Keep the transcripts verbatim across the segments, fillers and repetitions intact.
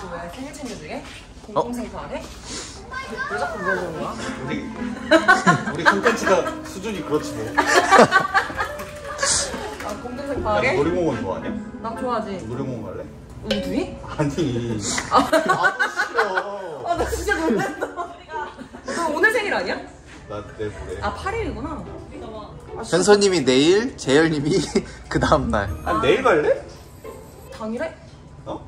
왜 생일 챙겨주게? 공동생파하래? 왜 자꾸 물어보는 거야? 우리 우리 콘텐츠가 수준이 그렇지 뭐. 아 공동생파하게? 놀이공원 좋아하냐? 나 좋아하지. 놀이공원 갈래? 우리 둘이? 아니. 아 싫어. 아 나 진짜 놀랬다. 너 오늘 생일 아니야? 나 내일 모레. 아 팔 일이구나. 현서님이 내일, 재열님이 그 다음날. 아 내일 갈래? 당일에? 어?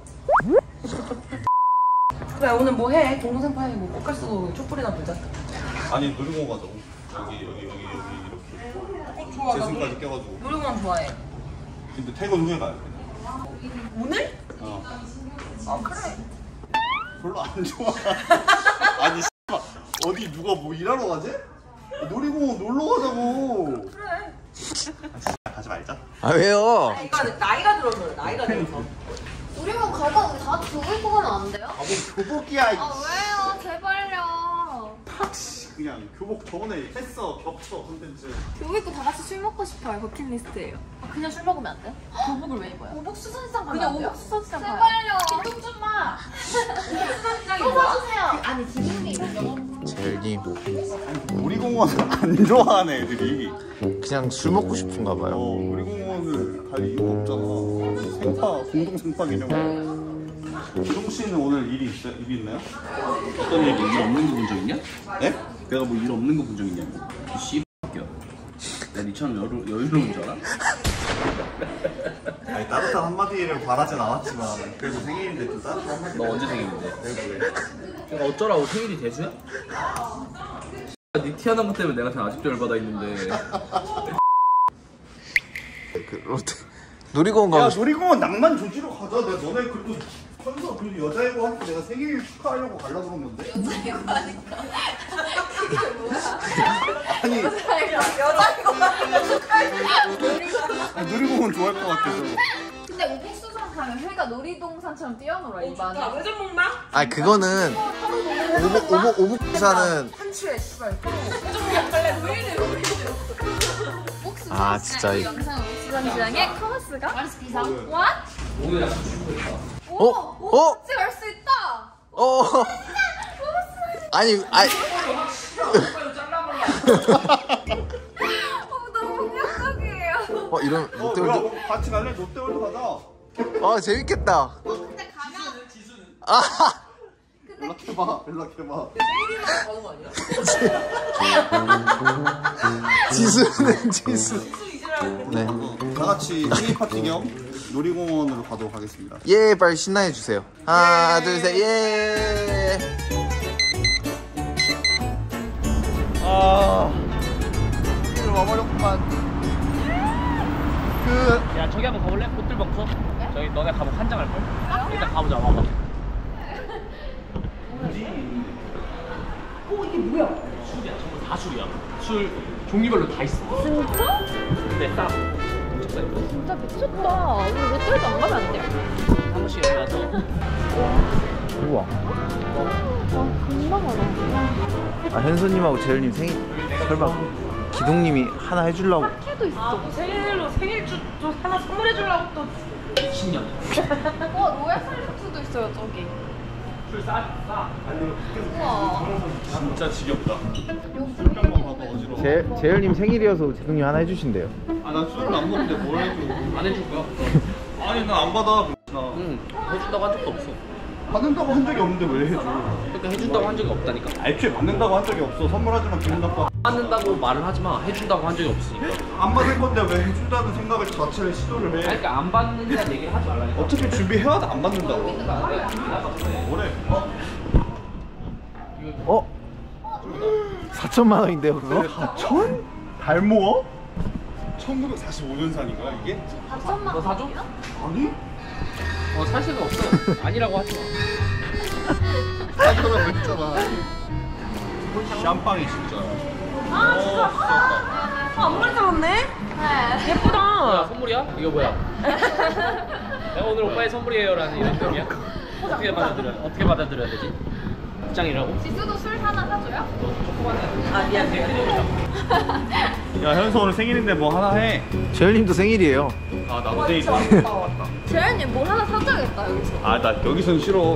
그래 오늘 뭐 해? 공동생파해. 뭐 꽃갈 쓰고 촛불이나 불자. 아니 놀이공원 가자고. 여기 여기 여기 여기 이렇게. 좋아. 재승까지 껴가지고. 놀이공원 좋아해. 근데 퇴근 후에 가야 돼. 오늘? 어. 아 그래. 별로 안 좋아. 아니 씨발 어디 누가 뭐 일하러 가지? 놀이공원 놀러 가자고. 그래. 아, 진짜 가지 말자. 아 왜요? 나이가, 나이가 들어서 그래. 나이가 들어서. 우리만 가자. 우리 다 같이 교복 입고 가면 안 돼요? 아 뭐 교복이야. 아 왜요? 제발요. 탁씨 그냥 교복 저번에 했어. 겹쳐 콘텐츠. 교복 입고 다 같이 술 먹고 싶어요. 버킷리스트예요. 아, 그냥 술 먹으면 안 돼? 교복을 왜 입어요? 오복 수선시장 가면 안 돼요? 오복 수선시장 가요. 제발요. 빈통 좀 마. 수선시장이 뭐야? 사주세요. 아니 지금이 영업. 재열님 놀이공원을 안 좋아하는 애들이. 그냥 술 먹고 싶은가 봐요. 어 놀이공원을 갈 이유가 없잖아. 생파 공동 생파 개념. 기동 씨는 오늘 일이 있어요? 일이 있나요? 어떤 일이 일 없는 거 본 적 있냐? 네? 내가 뭐 일 없는 거 본 적 있냐고. 이 씨X야. 내가 니처럼 여유, 여유로운 줄 알아? 아니 따뜻한 한마디를 바라진 않았지만 그래도 생일인데 좀 따뜻한 한마디. 너 언제 생일인데? 내일 모레. 내가 어쩌라고 생일이 대수야? 니 티하는 것 때문에 내가 지금 아직도 열받아 있는데. 그 롯데 놀이공원 가고 야 싶... 놀이공원 낭만 조지로 가자. 내가 너네 그래도 컨서 그래도 여자애고 한테 내가 생일 축하하려고 가려고 그런 건데. 여자이고 하니까. 아니 여자이고 아니, 놀이공원 좋아할 것 같아서. 근데 오복수선 가면 회가 놀이동산처럼 뛰어놀아 입안에. 회전 먹나? 아 그거는 오복 오복 오복부산은 한추에 씨발. 회전 먹 갈래? 왜 이래? 왜 이래? 아, 진짜 이- 영상 오복수선시장의 커머스가 비상. What? 오늘 약속 출근했다. 오! 어? 오! 어? 같이 갈 수 있다! 어 아니 아니 어, 너무 폭력적이에요. 어 이런 어 롯데월드 뭐야 같이 갈래? 롯데월드 가자. 아 재밌겠다. 근데 가면 아 연락해봐 연락해봐. 생일이라고 가는 거 아니야? 지수는 지수. 지수 이지라고. 네. 다 같이 생일 파티 겸 놀이공원으로 가도록 하겠습니다. 예 빨리 신나해 주세요. 하나 둘 셋 예. 아 오늘 와버렸구만. 그 야 저기 한번 가볼래? 꽃들방터? 저기 너네 가면 환장할걸? 일단 가보자. 와봐. 오 이게 뭐야? 술이야. 전부 다 술이야. 술 종류별로 다 있어. 진짜? 근데 싸. 엄청 싸. 이거. 진짜 미쳤다. 우리 롯데월드 안 가면 안 돼요? 한 번씩 여기 와서 우와. 아, 금방 가라. 아 현수님하고 재열님 생일 설마 기동님이 하나 해주려고. 해도 있어. 아, 뭐 생일로 생일주 또 하나 선물해 주려고 또. 십 년. 와, 로얄 쌀국수도 있어요, 저기. 술 싸? 싸. 우와. 진짜 지겹다. 여기 한번 봐도 어지러워. 재 재열님 생일이어서 기동님 하나 해주신대요. 아나 술을 안 먹는데 뭘 해줘. 안 해줄 거야? 아니 나 안 받아. 나 응. 해준다고 한 적도 없어. 받는다고 한 적이 없는데 왜 해줘? 그러니까 해준다고 한 적이 없다니까. 애초에 받는다고 한 적이 없어. 선물하지만 기분 나빠. 받는다고 말을 하지 마. 해준다고 한 적이 없으니까. 안 받을 건데 왜 해준다는 생각을 자체를 시도를 해? 아니, 그러니까 안 받는다는 얘기를 하지 말라니까. 어차피 준비해와도 안 받는다고. 뭐래? 어? 어? 사천만 원인데요 그거? 사천? 달 모어? 천구백사십오 년산인가 이게? 밥천만 너 사줘? 아니? 어, 살 수가 없어. 아니라고 하지 마. 사줘라고 했잖아. 샴빵이 진짜. 아 진짜. 아 앞머리 잡았네. 네. 예쁘다. 뭐야, 선물이야? 이거 뭐야? 내가 오늘 오빠의 선물이에요라는 이런 의미야? 어떻게 받아들여? 어떻게 받아들여야 되지? 입장이라고? 지수도 술 하나 사줘요? 아 미안. 야 현수 오늘 생일인데 뭐 하나 해. 재열님도 생일이에요. 아 나도 데이트. 재현님 뭘 하나 사줘야겠다. 먹겠다 여기서. 아 나 여기선 싫어.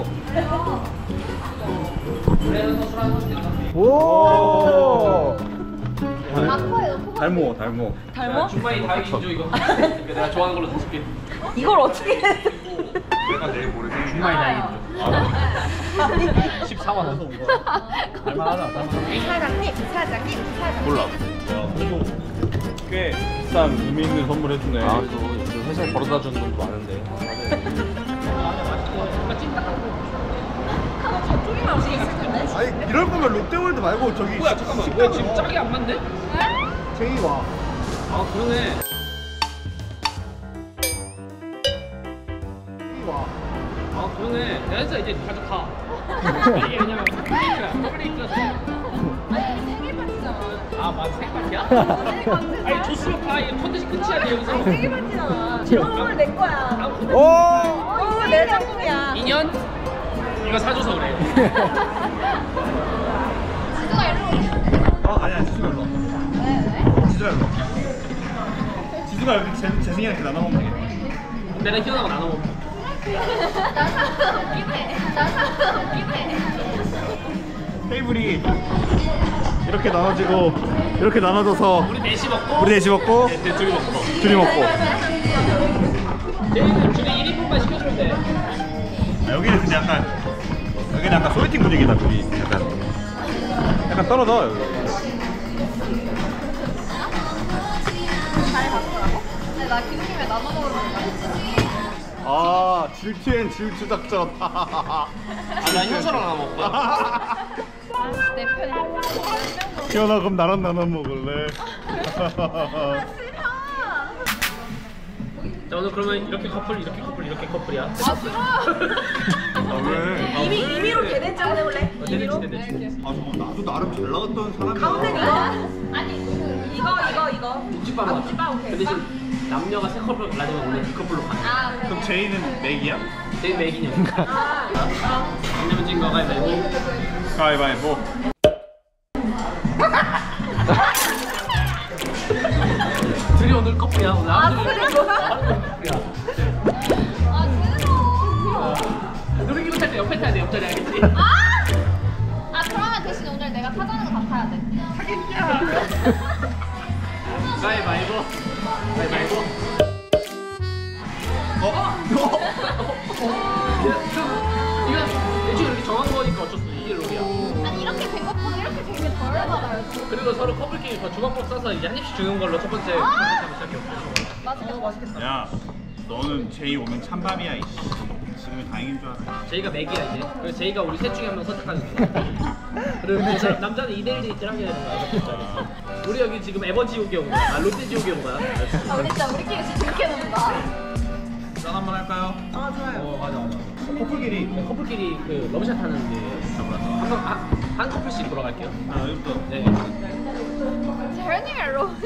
오. 아파요. 닮어 닮어. 닮아? 중반이 다행이죠 이거. 내가 좋아하는 걸로 다줄게. 이걸 어떻게 해? 내가 내일 모레 생일. 중반이 다행이죠. 십사만 원. 할만하다. 사장님, 사장님, 사장님. 몰라. 야, 그래도 꽤 비싼 의미 있는 선물 해주네. 아, 또 회사에 벌어다 주는 돈도 많은데. 저쪽이만 음식 있을 텐데. 아니 이럴 거면 롯데월드 말고 저기 뭐야 잠깐만. 왜 지금 짝이 안 맞네? 제이 와. 아 그러네. 아 그러네. 그래서 이제 가져가. 이게 왜냐면 플레이크야. 플레이크라서. 아니 생일 파티잖아. 아 맞아 생일 파티야? 생일 파티. 아니 줬으면 가. 이거 컨텐츠 끝이야 돼 여기서. 생일 파티잖아. 선물 내 거야. 오. 어, 내 작품이야. 이 년 이거 사줘서 그래. 지수가 일로. 어 아니야 지수가 일로. 왜 왜? 지수가 일로. 지수가 여기 제, 제 생일에 이렇게 나눠 먹는 게. 내가 희연하고 나눠 먹자. 나 사람 웃기네. 나 사람 웃기네. 테이블이 이렇게 나눠지고 이렇게 나눠져서 우리 넷이 먹고. 우리 넷이 먹고 네, 네, 둘이 먹고. 둘이 먹고. 얘는 둘이 일 인분만 시켜주면 돼. 아, 여기는 근데 약간 여기는 약간 소개팅 분위기다 둘이. 약간 약간 떨어져 여기. 잘 바꾸라고? 근데 나 기둥님에 나눠 먹으러 가는 아 질투엔 질투 작전. 아, 나 현서랑 나눠 먹을 거야. 내 편에 몇 기현아 그럼 나랑 나눠 먹을래? 자 오늘 그러면 이렇게 커플, 이렇게 커플, 이렇게 커플이야. 아 싫어. 아 왜? 아, 이미 왜? 이미로 대대장 해볼래? 어, 대대치, 대대치. 아 저거 나도 나름 잘 나갔던 사람이야. 가운데 이거? 아니 이거 이거 이거. 묵직바로 하자. 묵직바, 오케이. 그 대신 남녀가 세 커플 가지면 오늘 두 커플로 가자. 아 그래. 그럼 제이는 맥이야? 제일 매기냐. 아 남녀 진 거가 매고. 가위바위보. 둘이 오늘 커플이야. 오늘 아, 아무 그래? 커플이야. 아 싫어. 놀이기구 탈 때 옆에 타야 돼. 옆자리 알겠지? 아! 아 그러면 대신 오늘 내가 타자는 거 다 타야 돼. 가위바위보. 가위바위보. 어? 이거 대충 이렇게 정한 거니까 어쩔 수 없어. 이게 룰이야. 아니 이렇게 된 것보다 이렇게 된 게 덜 받아요. 그리고 서로 커플끼리 더 주먹밥 싸서 이제 한 입씩 주는 걸로 첫 번째 컨텐츠 한번 시작해볼게. 맛있겠다. 맛있겠다. 야 너는 제이 오면 찬밥이야 이씨. 지금이 다행인 줄 알아. 제이가 맥이야 이제. 그래서 제이가 우리 셋 중에 한 명 선택하는 거야. 그리고 이제 남자는 이 대 일 대 일 하게 되는 거야. 우리 여기 지금 에버 지옥에 온 거야. 아 롯데 지옥에 온 거야. 아 우리 진짜 우리끼리 진짜 재밌게 논다. 짠 한번 할까요? 아 좋아요. 어 맞아 맞아. 커플끼리. 커플끼리 그 러브샷 하는 게 잡으라서 한, 명, 한, 한 커플씩 돌아갈게요. 아 여기부터. 네. 재현님이 로우잖아.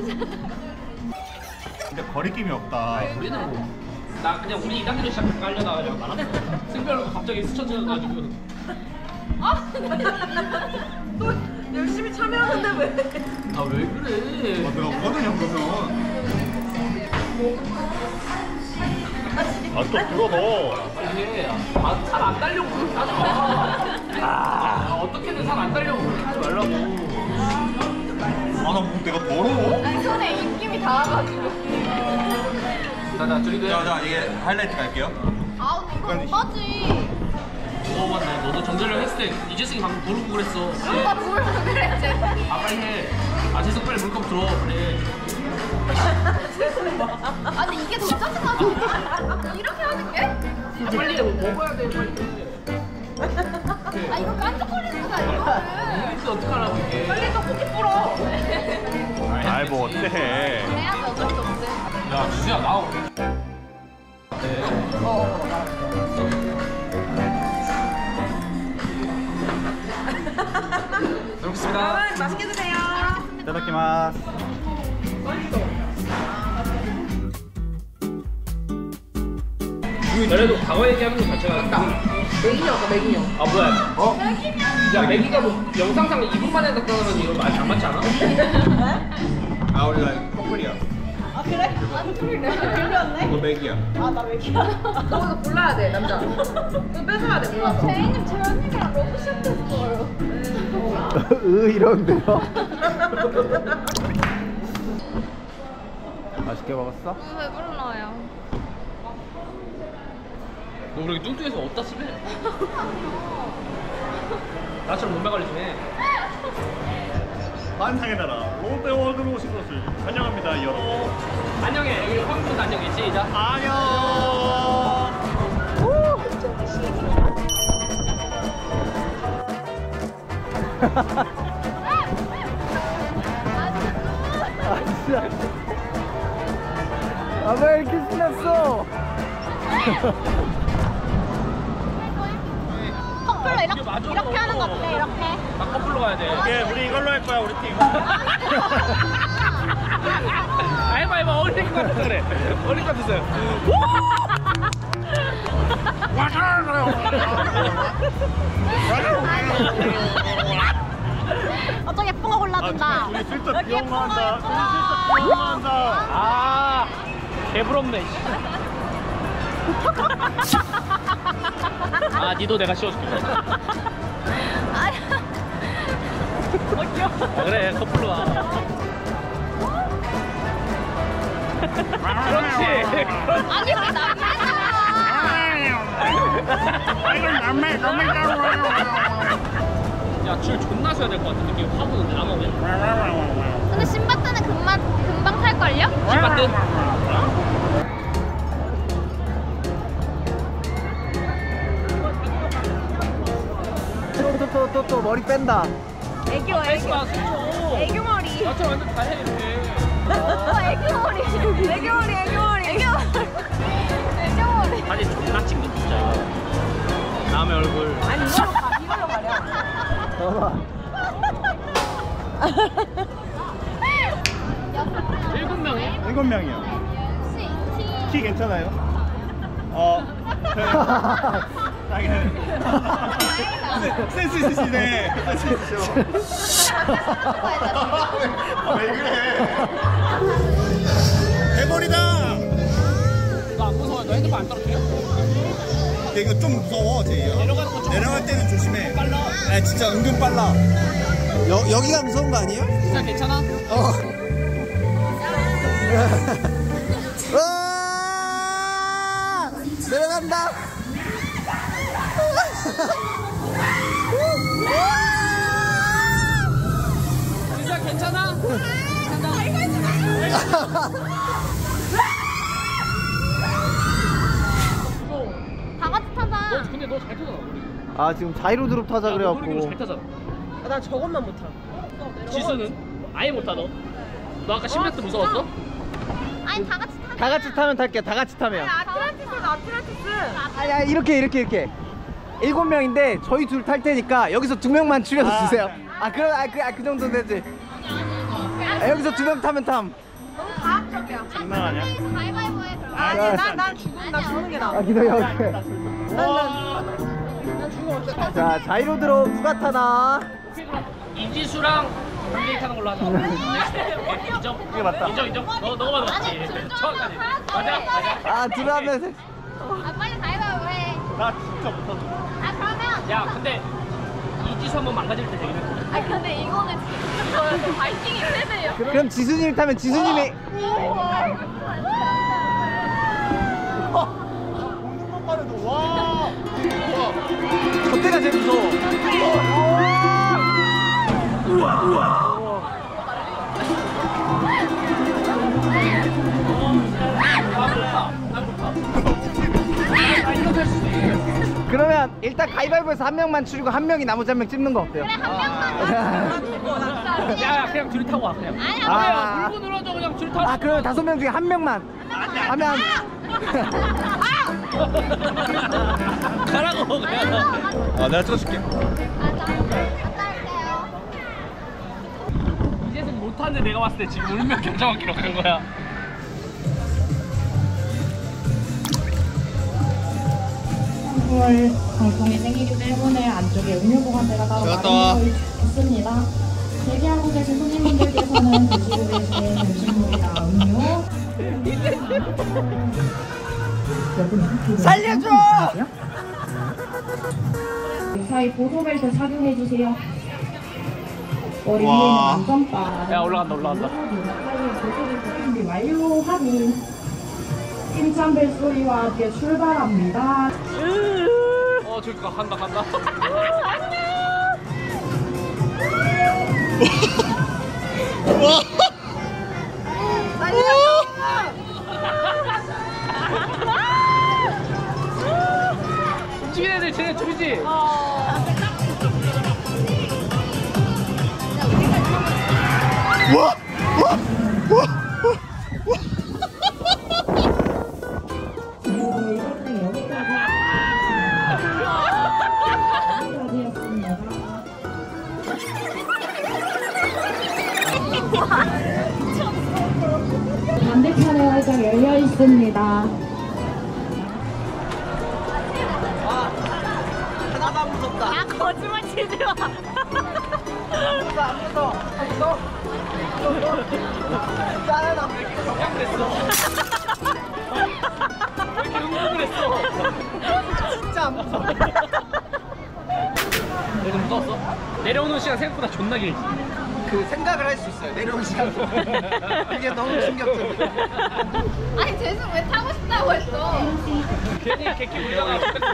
근데 거리낌이 없다. 우리는 뭐. 나 그냥 우리 이 단계로 시작할까 하려다가 내가 나갔어. 승별로 갑자기 스쳐져가지고. 아, 또 열심히 참여하는데 왜? 아 왜 그래? 아 내가 없거든요 그러면. 아또 들어 너. 이게 아, 살 안 달려고 그렇게 하지 마. 아, 어떻게든 살 안 달려고 그렇게 하지 말라고. 아나 뭐 내가 더러워? 아니 손에 입김이 닿아가지고. 자자 둘이 돼. 자자 이게 하이라이트 갈게요. 아 근데 이거 오빠지. 어 맞네. 너도 정재령 했을 때 이재승이 방금 부르고 그랬어. 오빠 뭘 그래 쟤. 아 빨리 해. 아 재승 빨리 물컵 들어. 그래. 아니 이게 더 짜증나지. 이렇게 하는 게? 아, 빨리 해. 뭐 먹어야 돼 빨리. 아 이거 깐족거리는 거다 이거는. 이거 어떡하라고 이게. 빨리 떡볶이 불어. 아이 뭐 어때? 해야지 어쩔 수 없지. 야 주수야 나와. 네. 잘 먹겠습니다. 맛있게 드세요. 이타다키마스. 그래도 과거 얘기하는 거 자체가 맥인형 아까 맥인형. 아 뭐야? 어? 야 맥이가 뭐 영상상 이 분 만에 나타나는 이거 많이 안 맞지 않아? 아 우리가 커플이야. 아 그래? 안 틀리네. 틀렸네. 너 맥이야. 아, 나 맥이야. 너 이거 골라야 돼, 남자. 이거 뺏어야 돼, 골라서. 제이님 재현님이랑 러브샷 했어요. 으 이런데요? 맛있게 먹었어? 너무 배불러요. 너 그렇게 뚱뚱해서 어디다 쓰래? 나처럼 몸매 관리 좀 해. 환상의 나라 롯데월드로 오신 것을 환영합니다 여러분. 안녕해. 여기 황금 안녕해. 시작. 안녕. 아 진짜 아 왜 이렇게 신났어? 커플로 이게 이렇게, 맞아. 이렇게 하는 거 어때? 이렇게. 나 커플로 가야 돼. 예, 우리 이걸로 할 거야 우리 팀. 알바 알바 어울리는 것 같아서 그래. 어울리는 것 같았어요. 어, 좀 예쁜 거 골라준다. 우리 슬쩍 비용만한다. 우리 슬쩍 비용만한다. 아 개부럽네. 아 니도 내가 씌워줄게. 어 귀여워. 아, 그래 커플로 와. 그렇지. 아니, 왜 남자야? 야줄 존나 쉬어야 될 것 같은 느낌 확 오는데 안 오네. 근데 신바트는 금방, 금방 탈걸요? 신바트? 또또또 또 또 머리 뺀다. 애교, 애교. 애교 머리. 나처럼 완전 다 해야겠네. 어, 애교 머리. 애교 머리, 애교 머리. 애교 머리. 사진 존나 찍네 진짜 이거. 남의 얼굴. 아니, 이걸로 가, 이걸로 가려. 봐봐. 일곱 명이야? 일곱 명이요. 키 괜찮아요? 어. 센스 있으시네. 센스 있으셔. 아, 왜 그래? 대머리다. 이거 안 무서워? 너 핸드폰 안 떨어뜨려? 이거 좀 무서워, 제이야. 내려가는 거 좀. 내려갈 때는 조심해. 빨라. 아, 진짜 은근 빨라. 여 여기가 무서운 거 아니에요? 진짜 괜찮아? 어. 와! 내려간다. 진짜 괜찮아? 다 같이 타자. 너 근데 너 잘 타잖아 우리. 아 지금 자이로 드롭 타자 야, 너 그래갖고. 놀이기구 잘 타잖아. 아, 나 저것만 못 타. 지수는? 아예 못 타 너. 너 아까 십 미터 무서웠어? 아니, 다 같이 타자. 다 같이 타면 탈게. 다 같이 타면. 아틀란티스다, 아틀란티스. 아니 아니 이렇게 이렇게 이렇게. 일곱 명인데 저희 둘 탈 테니까 여기서 두 명만 줄여서 아, 주세요. 네. 아 그럼 아 그 아, 그 정도 되지. 아, 여기서 두 명 타면 탐. 너무 과학적이야. 장난 아니야? 가위바위보 해, 그럼. 아니, 야, 난, 난 죽음, 나 죽는 게 나아. 아 기다려. 와. 난 죽으면 어떡해. 자 자이로 드롭 누가 타나? 이지수랑 강재희 타는 걸로 하자. 인정? 이게 맞다. 인정 인정? 너 너가 맞지? 아니, 둘 중에 정확하지? 하나 맞아 타야 돼. 맞아. 아 둘하면 아, 빨리 가위바위보 해. 나 진짜 못하죠. 아, 그러면. 야 근데 이지수 한번 망가질 때 되겠네. 아, 근데 이거는 진짜 저 바이킹이 세대요. 그럼 지수님 타면 지수님이. 공중만 빠르도 와. 저때가 제일 무서워. 우와 우와. 그러면 일단 가위바위보에서 한 명만 줄이고 한 명이 나머지 한 명 찍는 거 어때요? 그래, 한 명만. 야 그냥 둘이 타고 와 그냥. 아니, 아. 아, 물고 늘어져 그냥 둘이 타고. 아 그러면 다섯 명 중에 한 명만 하면. 가라고 그냥. 아, 내가 틀어줄게. 갔다 올게요. 이제는 못하는데 내가 봤을 때 지금 울면 결정한 기록한 거야. 삼월 방송이 생기기 때문에 안쪽에 음료 보관대가 따로 마련되어 있습니다. 대기하고 계신 손님분들께서는 드시고 계신 점심물이나 음료 살려줘! 사이 보조벨트 착용해 주세요. 머리 와. 위에는 안전바. 야 올라간다 올라간다. 사이 보조벨트 준비 완료 확인. 힘찬 벨소리와 함께 출발합니다. 어 저기 가 간다 간다. 움직이는 애들 쟤네 둘이지? 와! 와! 와! 반대편에 활짝 열려 있습니다. 하나도 안 무섭다. 아 거짓말 치지 마. 안 무서워, 안 무서워. 안 무서워. 짜증나. 그냥 그랬어. 왜 이렇게 흥분을 했어? 진짜 안 무서워. 내가 무서웠어? 내려오는 시간 생각보다 존나 길지. 그 생각을 할 수 있어요. 내려오는 시간. 그게 너무 충격적이야. 아니 재수 왜 타고 싶다고 했어? 괜히 개끼 부리다가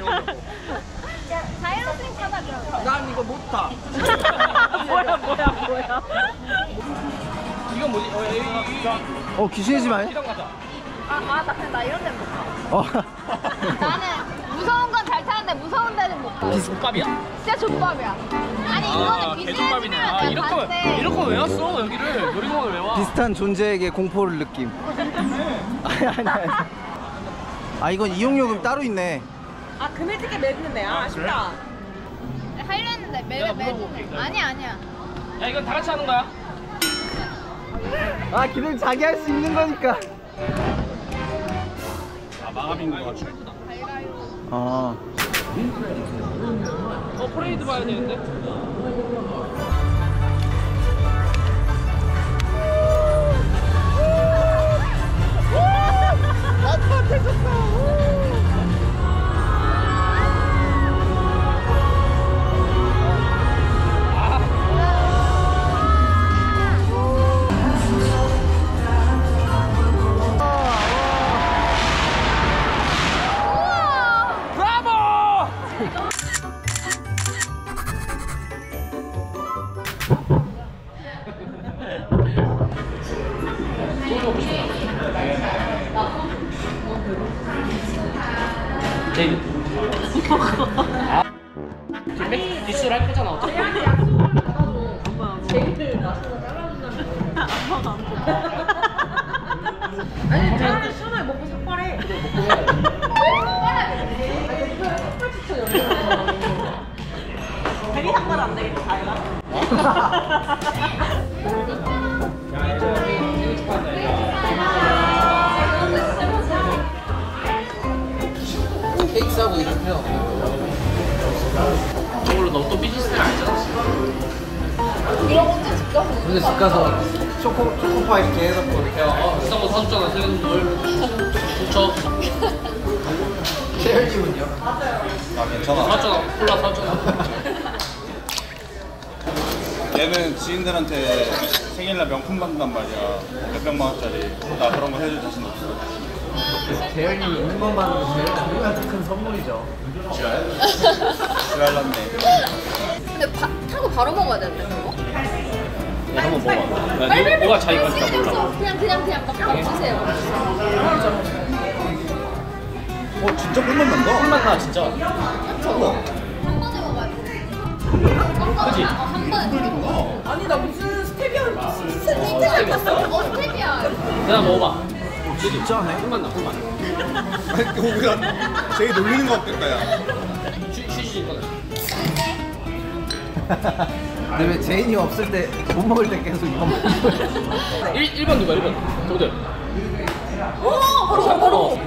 자이로스링 타다 그러면. 난 이거 못 타. 뭐야 뭐야 뭐야. 이건 뭐지? 어, 이, 이, 이, 어, 귀신의 집 아니야? 시장 가자. 아나 그냥 나 이런 데는 못 타. 어. 나는 무서운 건 잘 타는데 무서운 데는 못 타. 비스밥이야? 진짜 족밥이야. 아니 이거는 비즈니스면 아, 내가 이럴 거면 봤는데. 이럴 거면 왜 왔어 여기를? 놀이공원을 왜 와? 비슷한 존재에게 공포를 느낌. 아니, 아니, 아니. 아, 이건 이용요금 따로 있네. 아 금일 티켓 매는데 아, 아쉽다. 하려 했는데 매일 내가 매일. 물어볼게, 일단. 아니야 아니야. 야 이건 다 같이 하는 거야? 아, 기능 자기 할 수 있는 거니까. 아 마감인 거 같아. 아. 어 프레이드 봐야 되는데. 데이비드. 아, 뒷백 디스를 할 거잖아 어차피. 아니 저한테 시원하게 먹고 삭발해. 괜히 삭발 안 되겠다 다이가. 케이크 사고 이러면 저걸로 너 또 비즈니스를 알잖아. 근데 집 가서 초코 초코파이 이렇게 해놓고 이렇게 어 비싼 거 사줬잖아 세금 뭘 붙여. 셰일님은요? 아 괜찮아. 사줬잖아 콜라 사줬잖아. 얘는 지인들한테 생일날 명품 받는단 말이야. 몇백만 원짜리. 나 그런 거 해줄 자신 없어. 재현님이 있는 것만으로 제일 우리한테 큰 선물이죠. 지랄났네. 근데 바, 타고 바로 먹어야 되는데 그거? 야 한번 먹어봐. 야, 너, 뭐가 차이가 있다 몰라. 그냥 그냥 그냥 막, 막 주세요. 어 진짜 꿀맛 난다. 꿀맛 나 진짜. 우와. 한 번에 먹어야 돼. 그지? 어, 한 번에. 아니 나 무슨 스테비아 스테비아 봤어? 어 스테비아. 내가 먹어봐. 진짜네. 꿀맛 나 꿀맛. 아니 우리가 제일 놀리는 거 없겠다 야. 쉬 쉬시 이거는. 근데 왜 제인이 없을 때 못 먹을 때 계속 이거 먹는 거야? 일 일 번 누가 일 번? 저들. 오 바로 바로.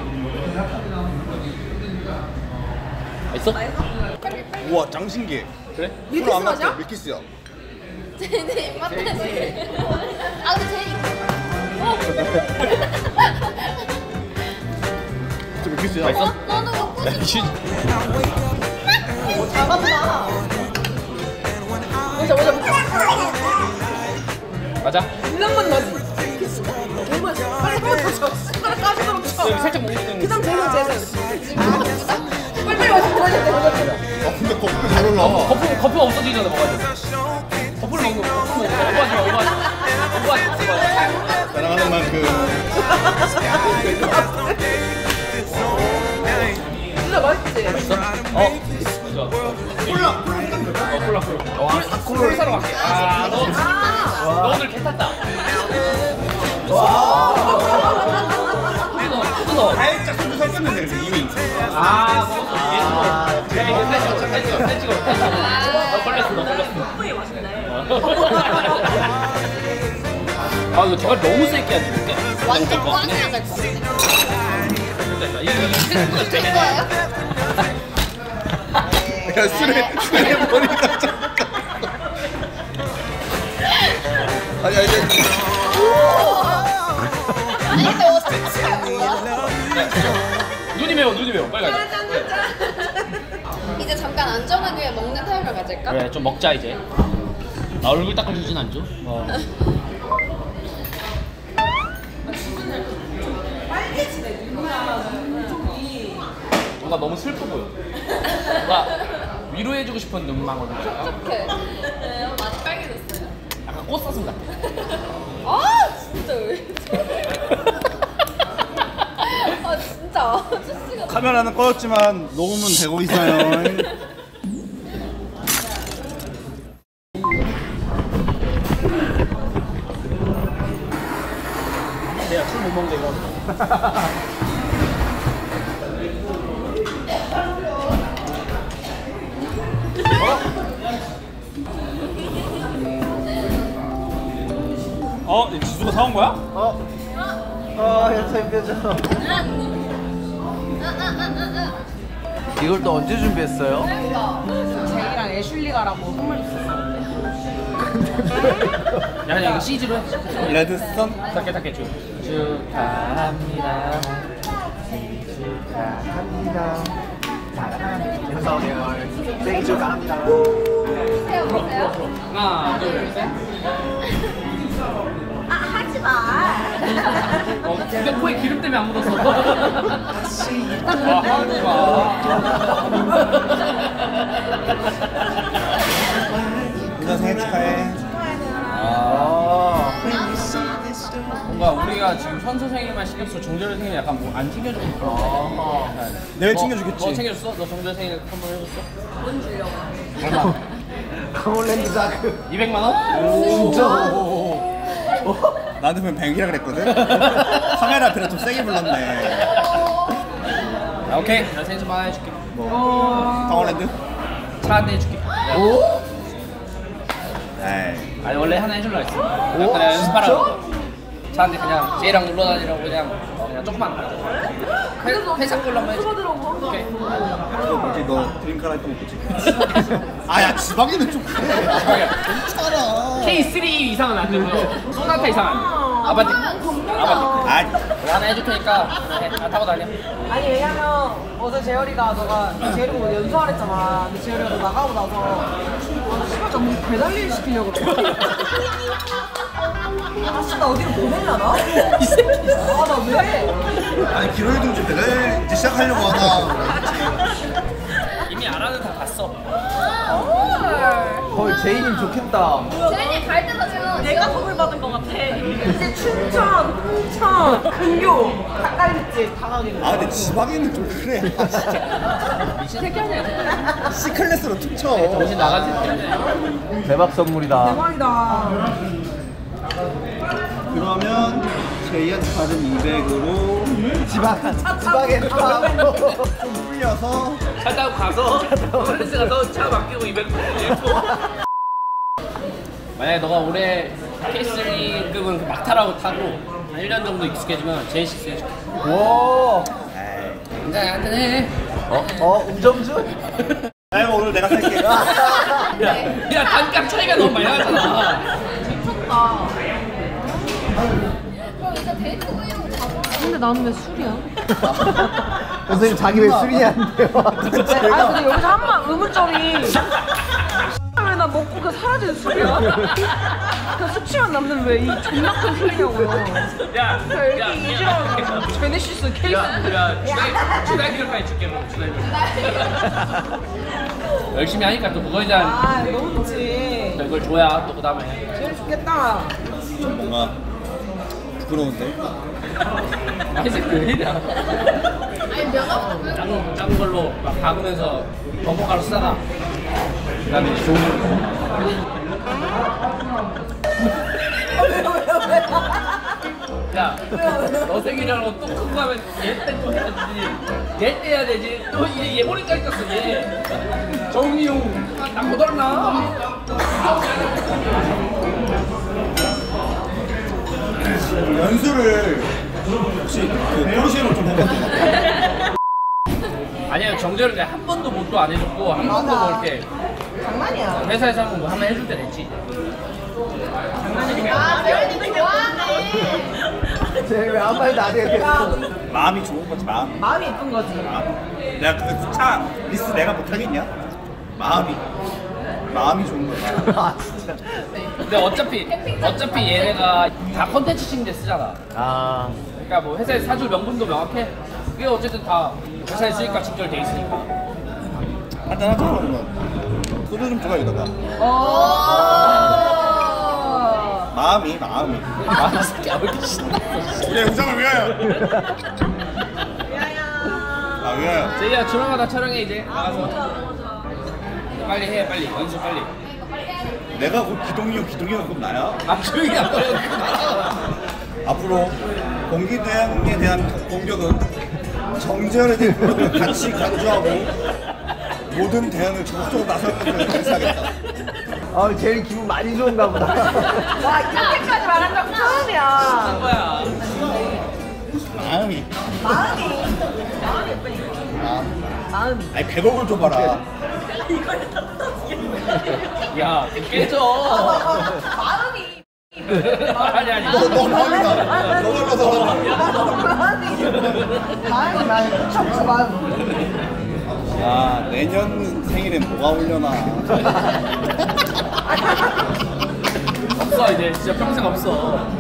있어? 우와 짱 신기해. 그래? 밀키스 맛이야? 밀키스야. 제니 입맛 때문에. 아 근데 제니. 와 좀 웃기지? 맛있어? 나도 먹고 야, 씨. 잘한다. 보자 보자 보자. 맞아. 일랑만 나지. 너무 맛있어. 빨리 한번 더 줘. 빨리 까지도록 쳐. 여기 살짝 먹는 그다음 재능 재능. 빨리 와서 들어야 돼. 어 근데 거꾸로 잘 올라. 거품 거품 없어지기 전에 먹어야 돼. 거품을 먹는 거. 거품 먹어. 오버하지 마. 오버하지 마. 오버하지 마. 사랑하는 만큼. 진짜 맛있지? 어? 콜라! 어, 콜라, 콜라. 와, 콜라 사러 갈게. 아, 너, 너 오늘 괜찮다. 와. 뜯어, 뜯어. 살짝 소주 섞였는데 그래서 이미. 아, 먹었어. 야, 이거 사진 찍어, 사진 찍어, 사진 찍어. 너 걸렸어, 너 걸렸어. 아, 이거 제가 너무 세게 안 되는데? 완전 꽝이야 될 거. 됐다, 이거, 이거 될 거예요? 야 술에 술에 머리가 좀. 아니 아니. 아니 근데 어떻게 뭐야? 눈이 매워, 눈이 매워. 빨리 가자. 이제 잠깐 안정하게 먹는 타임을 가질까? 그래, 좀 먹자, 이제. 나 얼굴 닦아주진 않죠? 어. 뭔가 너무 슬퍼 보여. 뭔가 위로해주고 싶은 눈망울. 어떡해. 많이 빨개졌어요. 약간 꽃사슴 같아. 아 진짜 왜 아 진짜 아저씨가 카메라는 꺼졌지만 녹음은 되고 있어요. 내가 술 못 먹는데 이거. 어? 지수가 사온 거야? 어? 아, 현찬이 표정. 이걸 또 언제 준비했어요? 제이랑 애슐리가라고 선물 줬었어. 야, 그냥 이거 씨지로 해. 레드스톤? 닦게 닦게 쭉. 축하합니다. 축하합니다. 사랑하는 윤석열 생일 축하합니다. 하나, 둘, 셋. 아 하지 마. 어, 근데 코에 기름 때문에 안 묻었어. 아, 하지 마. 누나 생일 축하해. 아. 뭔가 우리가 지금 현서 생일만 신경 써 정절 생일 약간 뭐 안 챙겨주고 있어. 내일 뭐, 챙겨주겠지. 너 챙겨줬어? 너 정절 생일 선물 해줬어? 돈 주려고. 얼마? 강원랜드 자크. 이백만 원? 진짜? 나한테 보면 백이라 그랬거든? 카메라 앞에서 좀 세게 불렀네. 아, 오케이. 나 생일 좀 하나 해줄게. 강원랜드? 차 한 대 해줄게. 오? 에이. 아니 원래 하나 해줄라 했어. 아까 내가 연습하라고. 차 한 대 그냥 쟤랑 놀러 다니라고 그냥 어, 그냥 조금만. 회, 회사 걸로 한번 해줄게. 오케이. 뭐지 너 드링크 하나 했던 거 보지? 아야 지방이는 좀 그래. 괜찮아. 케이 쓰리 이상은 안 되고요. 소나타 이상 안 돼. 아반떼. 아반떼. 아 내가 하나 해줄 테니까 해. 아, 타고 다녀. 아니 왜냐면 어제 재열이가 너가 재열이 보고 연수하라 했잖아. 근데 재열이가 너 나가고 나서 아 씨발 나뭐 배달일 시키려고 그래. 아씨 나 어디로 보내려나? 이 새끼. 아나 왜? 아니 기로이동 좀 배달 이제 시작하려고 하나. 이미 알아는 다 봤어. 헐, 제이님 좋겠다. 제인이 갈 때도 지금 내가 선물 받은 거 같아. 이제 춘천, 홍천, 근교, 닭갈비집 다 가기로. 아 근데 지방이는 좀 그래. 아 진짜. 미친 새끼 아니야. C클래스로 툭쳐. 정신 나간 새끼 아니야. 대박 선물이다. 대박이다. 그러면 제이한테 받은 이백으로 지방, 지방에 다. 좀 풀려서 차 타고 가서 플레스 가서 차 맡기고 이백 만약에 너가 올해 케이 쓰리급은 막타라고 타고 한 일 년 정도 익숙해지면 제이 식스 해줄게. 오. 한잔 한잔 해. 어? 어? 음정준? 아이고 오늘 내가 살게. 야, 야 단가 차이가 너무 많이 나잖아. 미쳤다. 그럼 이제 근데 나는 왜 술이야? 선생님 자기 왜 술이냐는데요. 아 근데 여기서 한번 의문점이 왜 나 먹고 그 사라지는 술이야? 그 수치만 남는 왜 이 존나 큰 술이냐고요. 야, 야, 이렇게 이지라고 제네시스 케이스. 야, 야, 주다기를까지 줄게 뭐 주다기. 열심히 하니까 또 그거에 대한 아 너무 좋지. 또 이걸 줘야 또 그다음에. 제일 좋겠다. 좀 뭔가 부끄러운데? 회색 그리냐? 아니 명함 작은 작은 걸로 막 박으면서 버벅가루 싸가. 그다음에 좋은 거. 야, 너 생일이라고 또 큰 거 하면 얘때또 해야 되지. 얘 때 해야 되지. 또 얘 얘 머리까지 떴어 얘. 정미용 나못 알나? 연수를 혹시 그 포르쉐로 좀 해봤나요? 아니야 정재를 내가 한 번도 못도 안 해줬고 한 번도 뭐 이렇게 장난이야. 회사에서 한번 뭐 한번 해줄 때 됐지. 아, 배우님 좋아하네. 쟤왜 아무 말도 안 해요. 마음이 좋은 거지 마음. 마음이 예쁜 거지. 마음. 내가 그 차 리스트 내가 못하겠냐? 마음이 마음이 좋은 거지. 아 진짜. 근데 어차피 어차피 얘네가 다 컨텐츠 칭대 쓰잖아. 아 그러니까 뭐 회사에 사줄 명분도 명확해. 그게 어쨌든 다 회사에 쓰니까 직결돼 있으니까. 한잔 하자 그러면. 소주 좀 줘봐 이러다. 마음이 마음이. 아, 새끼 왜 이렇게 신났어. 우리 우상을 위하여. 아 위하여. 제이야 주말마다 촬영해 이제 나가서. 빨리 해 빨리 연습 빨리. 내가 곧 기동이요 기동이요 그럼 나야. 아 조용히 안 거려. 앞으로 공기대항에 대한 공격은 정전에 대한 공격을 같이 간주하고 모든 대항을 적극적으로 나서는 행사하겠다. 아 제일 기분 많이 좋은가 보다. 와 이렇게까지 말한 적 처음이야. 한 거야. 마음이. 마음이. 마음이 예쁘니까. 마음이. 아니 백억을 줘봐라. 야 깨져. 마음이. 아니 아니. 너, 너 마음이다. 너 달라 너 달라. 마음이. 마음이 마음이. 척추 마음. 야 내년 생일엔 뭐가 올려나. 없어 이제 진짜 평생 없어.